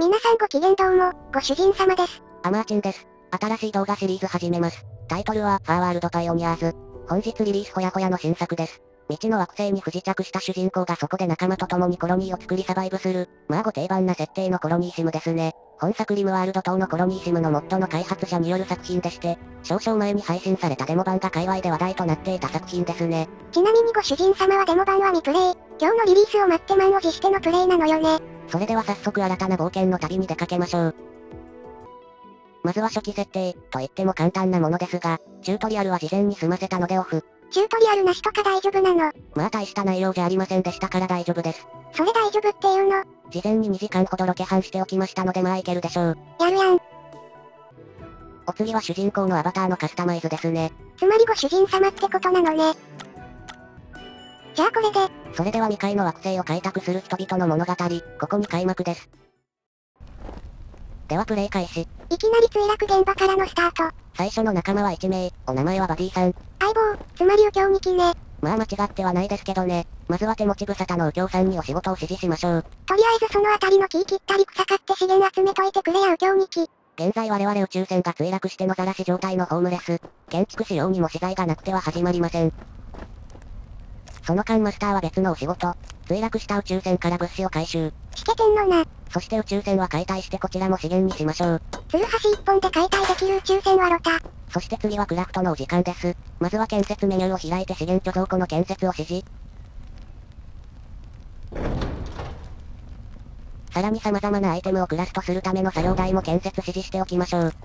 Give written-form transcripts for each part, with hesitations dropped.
皆さんごきげんどうも、ご主人様です。 アマーチンです。新しい動画シリーズ始めます。タイトルは、ファーワールドパイオニアーズ。本日リリースほやほやの新作です。未知の惑星に不時着した主人公がそこで仲間と共にコロニーを作りサバイブする、まあご定番な設定のコロニーシムですね。本作リムワールド等のコロニーシムのモッドの開発者による作品でして、少々前に配信されたデモ版が界隈で話題となっていた作品ですね。 ちなみにご主人様はデモ版は未プレイ。今日のリリースを待って満を持してのプレイなのよね。 それでは早速新たな冒険の旅に出かけましょう。まずは初期設定、と言っても簡単なものですが、チュートリアルは事前に済ませたのでオフ。 チュートリアルなしとか大丈夫なの？ まあ大した内容じゃありませんでしたから大丈夫です。 それ大丈夫っていうの？ 事前に2時間ほどロケハンしておきましたのでまあいけるでしょう。 やるやん。 お次は主人公のアバターのカスタマイズですね。 つまりご主人様ってことなのね。じゃあこれで。 それでは未開の惑星を開拓する人々の物語、ここに開幕です。ではプレイ開始。 いきなり墜落現場からのスタート。 最初の仲間は1名、お名前はバディさん。 相棒、つまり右京2期ね。 まあ間違ってはないですけどね。まずは手持ち無沙汰の右京さんにお仕事を指示しましょう。 とりあえずその辺りの木切ったり草刈って資源集めといてくれや右京2期。 現在我々宇宙船が墜落して野ざらし状態のホームレス。建築仕様にも資材がなくては始まりません。その間マスターは別のお仕事。墜落した宇宙船から物資を回収。 しけてんのな。 そして宇宙船は解体してこちらも資源にしましょう。 ツルハシ一本で解体できる宇宙船はロタ。 そして次はクラフトのお時間です。まずは建設メニューを開いて資源貯蔵庫の建設を指示。さらに様々なアイテムをクラフトするための作業台も建設指示しておきましょう。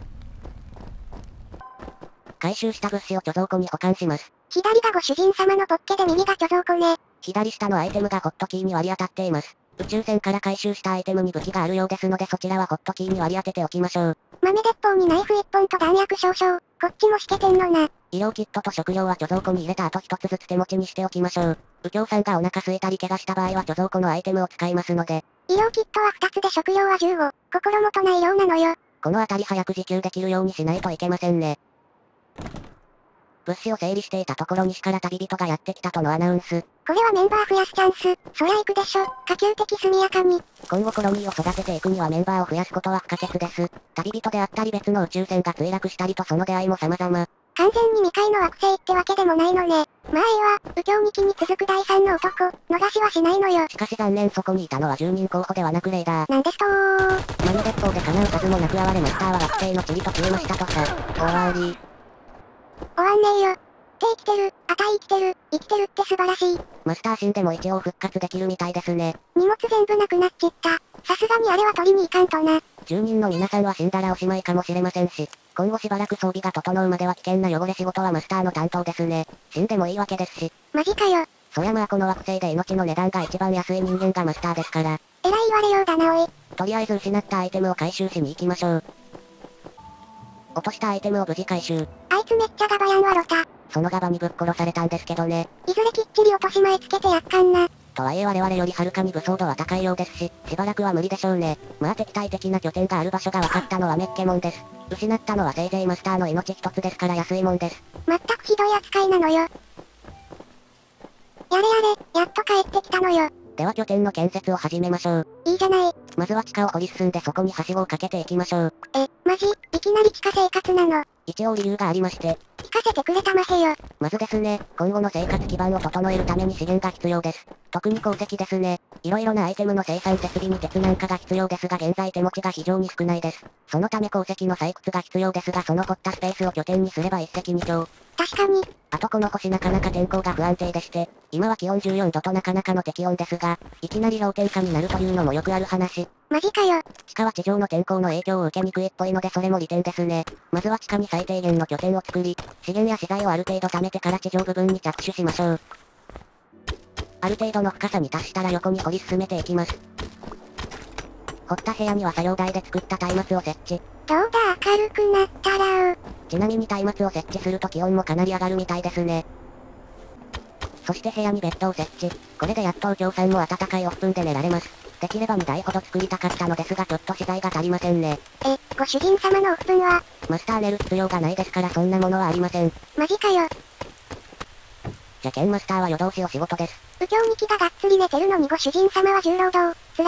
回収した物資を貯蔵庫に保管します。 左がご主人様のポッケで右が貯蔵庫ね。 左下のアイテムがホットキーに割り当たっています。宇宙船から回収したアイテムに武器があるようですのでそちらはホットキーに割り当てておきましょう。 豆鉄砲にナイフ1本と弾薬少々。こっちもしけてんのな。 医療キットと食料は貯蔵庫に入れた後一つずつ手持ちにしておきましょう。右京さんがお腹空いたり怪我した場合は貯蔵庫のアイテムを使いますので。 医療キットは2つで食料は15。心もとない量なのよ。 この辺り早く自給できるようにしないといけませんね。物資を整理していたところ西から旅人がやってきたとのアナウンス。 これはメンバー増やすチャンス。そりゃ行くでしょ。可及的速やかに。 今後コロニーを育てていくにはメンバーを増やすことは不可欠です。旅人であったり別の宇宙船が墜落したりとその出会いも様々。 完全に未開の惑星ってわけでもないのね。まあいいわ、右京2期に続く第3の男、逃しはしないのよ。 しかし残念そこにいたのは10人候補ではなくレーダー。 なんですとー。 豆鉄砲で叶うはずもなく哀れマスターは惑星の塵と消えましたとさ。終わり。 終わんねえよ。って生きてる、あたい生きてる、生きてるって素晴らしい。 マスター死んでも一応復活できるみたいですね。 荷物全部なくなっちった。さすがにあれは取りに行かんとな。 住人の皆さんは死んだらおしまいかもしれませんし、今後しばらく装備が整うまでは危険な汚れ仕事はマスターの担当ですね。死んでもいいわけですし。 マジかよ。 そりゃまあこの惑星で命の値段が一番安い人間がマスターですから。 えらい言われようだなおい。 とりあえず失ったアイテムを回収しに行きましょう。落としたアイテムを無事回収。 あいつめっちゃガバヤンはロタ。 そのガバにぶっ殺されたんですけどね。 いずれきっちり落とし前つけてやっかんな。 とはいえ我々よりはるかに武装度は高いようですし、しばらくは無理でしょうね。まあ敵対的な拠点がある場所が分かったのはめっけもんです。失ったのはせいぜいマスターの命一つですから安いもんです。 まったくひどい扱いなのよ。やれやれ、やっと帰ってきたのよ。 では拠点の建設を始めましょう。 いいじゃない。 まずは地下を掘り進んでそこにはしごをかけていきましょう。 マジ、いきなり地下生活なの。 一応理由がありまして。 聞かせてくれたまへよ。 まずですね、今後の生活基盤を整えるために資源が必要です。特に鉱石ですね。いろいろなアイテムの生産設備に鉄なんかが必要ですが現在手持ちが非常に少ないです。そのため鉱石の採掘が必要ですがその掘ったスペースを拠点にすれば一石二鳥。 確かに。 あとこの星なかなか天候が不安定でして、今は気温14度となかなかの適温ですが、いきなり氷点下になるというのもよくある話。 マジかよ。 地下は地上の天候の影響を受けにくいっぽいのでそれも利点ですね。まずは地下に最低限の拠点を作り、資源や資材をある程度貯めてから地上部分に着手しましょう。ある程度の深さに達したら横に掘り進めていきます。掘った部屋には作業台で作った松明を設置。 どうだ明るくなったらちなみに松明を設置すると気温もかなり上がるみたいですね。そして部屋にベッドを設置。これでやっと右京さんも暖かいお布団で寝られます。できれば2台ほど作りたかったのですがちょっと資材が足りませんね。 ご主人様のお布団はマスター寝る必要がないですからそんなものはありません。 マジかよ。 じゃけんマスターは夜通しお仕事です。 右京2期ががっつり寝てるのにご主人様は重労働。辛い。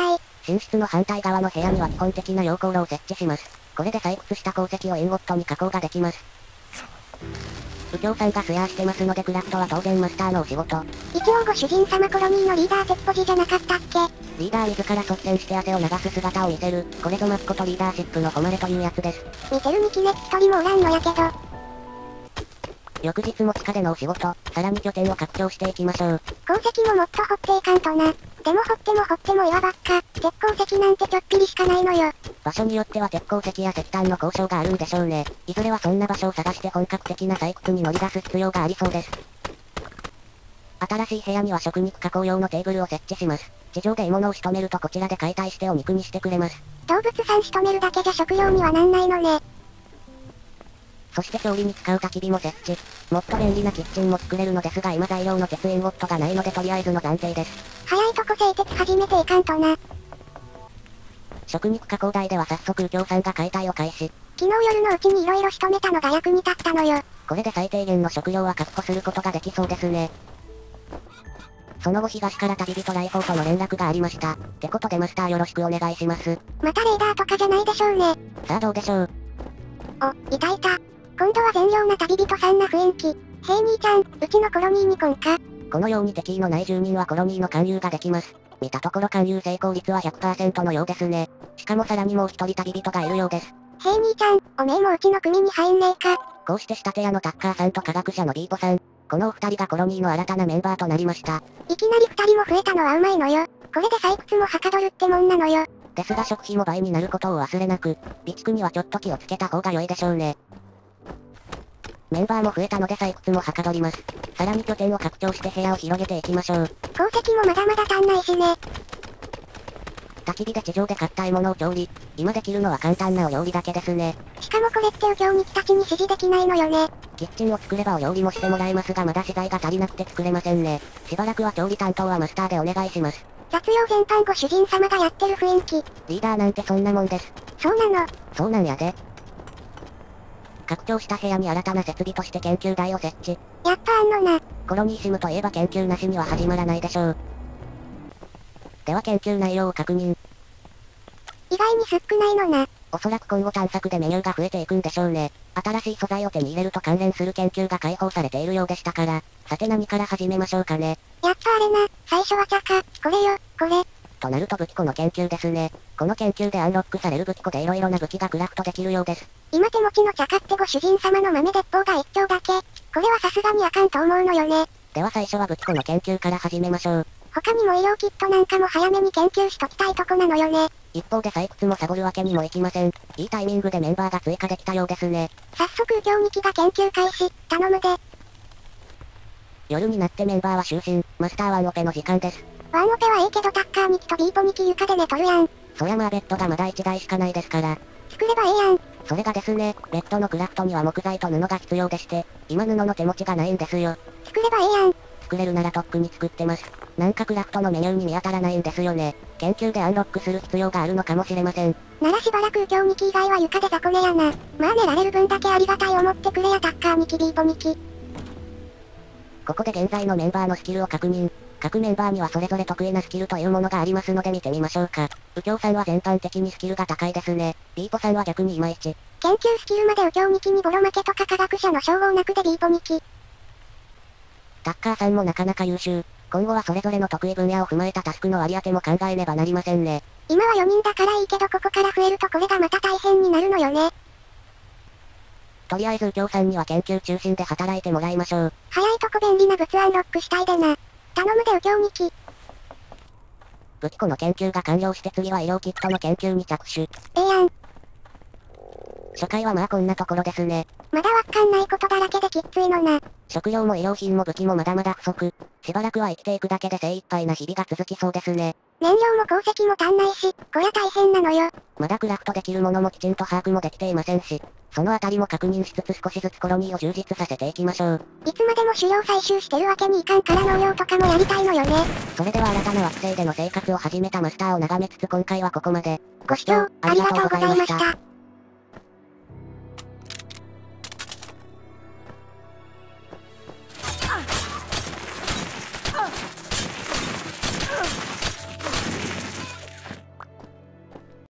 寝室の反対側の部屋には基本的な溶鉱炉を設置します。これで採掘した鉱石をインゴットに加工ができます。右京さんがスヤーしてますのでクラフトは当然マスターのお仕事。 一応ご主人様コロニーのリーダー的ポジじゃなかったっけ？ リーダー自ら率先して汗を流す姿を見せる、これぞマスコとリーダーシップの誉れというやつです。 見てるにキネ一人もおらんのやけど。 翌日も地下でのお仕事、さらに拠点を拡張していきましょう。 鉱石ももっと掘っていかんとな。でも掘っても岩ばっか、鉄鉱石なんてちょっぴりしかないのよ。 場所によっては鉄鉱石や石炭の交渉があるんでしょうね。いずれはそんな場所を探して本格的な採掘に乗り出す必要がありそうです。新しい部屋には食肉加工用のテーブルを設置します。地上で獲物を仕留めるとこちらで解体してお肉にしてくれます。 動物さん仕留めるだけじゃ食料にはなんないのね。 そして調理に使う焚き火も設置。もっと便利なキッチンも作れるのですが今材料の鉄インゴットがないのでとりあえずの暫定です。 早いとこ製鉄始めていかんとな。 食肉加工台では早速右京さんが解体を開始。 昨日夜のうちに色々仕留めたのが役に立ったのよ。 これで最低限の食料は確保することができそうですね。その後東から旅人ライフォーとの連絡がありました。ってことでマスターよろしくお願いします。 またレーダーとかじゃないでしょうね。 さあどうでしょう。 お、いたいた。今度は善良な旅人さんな雰囲気。へい兄ちゃん、うちのコロニーに来んか。 このように敵意のない住人はコロニーの勧誘ができます。見たところ勧誘成功率は 100% のようですね。しかもさらにもう一人旅人がいるようです。 へい兄ちゃん、おめえもうちの組に入んねえか。 こうして仕立て屋のタッカーさんと科学者のビーポさん。このお二人がコロニーの新たなメンバーとなりました。 いきなり二人も増えたのはうまいのよ。これで採掘もはかどるってもんなのよ。 ですが食費も倍になることを忘れなく、備蓄にはちょっと気をつけた方が良いでしょうね。メンバーも増えたので採掘もはかどります。さらに拠点を拡張して部屋を広げていきましょう。 鉱石もまだまだ足んないしね。 焚き火で地上で買った獲物を調理。今できるのは簡単なお料理だけですね。 しかもこれって右京にたちに指示できないのよね。 キッチンを作ればお料理もしてもらえますがまだ資材が足りなくて作れませんね。しばらくは調理担当はマスターでお願いします。 雑用全般ご主人様がやってる雰囲気。 リーダーなんてそんなもんです。 そうなの。 そうなんやで。拡張した部屋に新たな設備として研究台を設置。 やっぱあんのな。 コロニーシムといえば研究なしには始まらないでしょう。では研究内容を確認。 意外に少ないのな。 おそらく今後探索でメニューが増えていくんでしょうね。新しい素材を手に入れると関連する研究が開放されているようでしたから、さて何から始めましょうかね。 やっぱあれな、最初は茶か、これよ、これ。 となると武器庫の研究ですね。この研究でアンロックされる武器庫で色々な武器がクラフトできるようです。 今手持ちの茶かってご主人様の豆鉄砲が一丁だけ。これはさすがにあかんと思うのよね。 では最初は武器庫の研究から始めましょう。 他にも医療キットなんかも早めに研究しときたいとこなのよね。 一方で採掘もサボるわけにもいきません。いいタイミングでメンバーが追加できたようですね。 早速右京2期が研究開始、頼むで。 夜になってメンバーは就寝、マスターワンオペの時間です。 ワンオペはいいけどタッカー2期とビーポ2期床で寝とるやん。 そりゃまあベッドがまだ1台しかないですから。 作ればええやん。 それがですね、ベッドのクラフトには木材と布が必要でして、今布の手持ちがないんですよ。 作ればええやん。 作れるならとっくに作ってます。なんかクラフトのメニューに見当たらないんですよね。研究でアンロックする必要があるのかもしれません。 ならしばらく右京2期以外は床で雑魚寝やな。まあ寝られる分だけありがたい思ってくれやタッカー2期ビーポ2期。 ここで現在のメンバーのスキルを確認。各メンバーにはそれぞれ得意なスキルというものがありますので見てみましょうか。右京さんは全般的にスキルが高いですね。ビーポさんは逆にいまいち。 研究スキルまで右京2期にボロ負けとか科学者の称号なくでビーポ2期。 タッカーさんもなかなか優秀。今後はそれぞれの得意分野を踏まえたタスクの割り当ても考えねばなりませんね。 今は4人だからいいけどここから増えるとこれがまた大変になるのよね。 とりあえず右京さんには研究中心で働いてもらいましょう。 早いとこ便利な物アンロックしたいでな。頼むで右京2期。 武器庫の研究が完了して次は医療キットの研究に着手。 ええやん。 初回はまあこんなところですね。 まだわかんないことだらけできっついのな。 食料も医療品も武器もまだまだ不足。しばらくは生きていくだけで精一杯な日々が続きそうですね。 燃料も鉱石も足んないし、こりゃ大変なのよ。 まだクラフトできるものもきちんと把握もできていませんし、そのあたりも確認しつつ少しずつコロニーを充実させていきましょう。 いつまでも狩猟採集してるわけにいかんから農業とかもやりたいのよね。 それでは新たな惑星での生活を始めたマスターを眺めつつ今回はここまで。 ご視聴ありがとうございました。